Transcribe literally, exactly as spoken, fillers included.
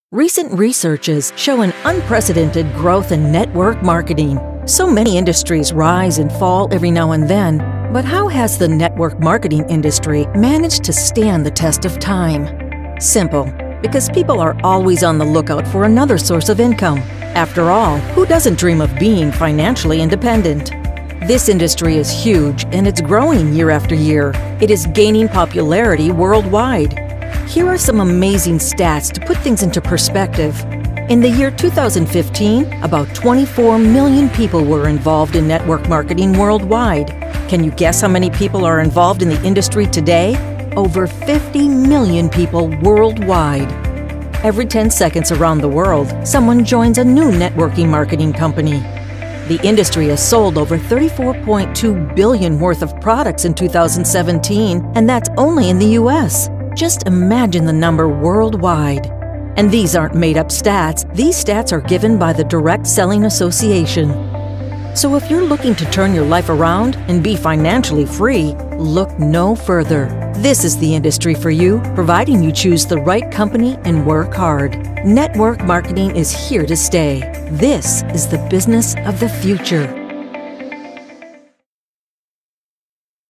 Recent researches show an unprecedented growth in network marketing. So many industries rise and fall every now and then, but how has the network marketing industry managed to stand the test of time? Simple, because people are always on the lookout for another source of income. After all, who doesn't dream of being financially independent? This industry is huge and it's growing year after year. It is gaining popularity worldwide. Here are some amazing stats to put things into perspective. In the year two thousand fifteen, about twenty-four million people were involved in network marketing worldwide. Can you guess how many people are involved in the industry today? Over fifty million people worldwide. Every ten seconds around the world, someone joins a new networking marketing company. The industry has sold over thirty-four point two billion dollars worth of products in two thousand seventeen, and that's only in the U S. Just imagine the number worldwide. And these aren't made-up stats. These stats are given by the Direct Selling Association. So if you're looking to turn your life around and be financially free, look no further. This is the industry for you, providing you choose the right company and work hard. Network marketing is here to stay. This is the business of the future.